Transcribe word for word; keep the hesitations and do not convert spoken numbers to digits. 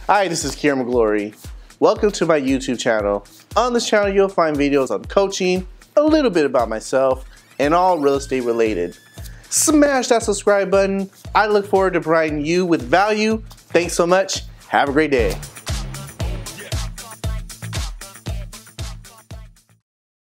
Hi, this is Qierre Mcglory. Welcome to my YouTube channel. On this channel, you'll find videos on coaching, a little bit about myself, and all real estate related. Smash that subscribe button. I look forward to providing you with value. Thanks so much. Have a great day.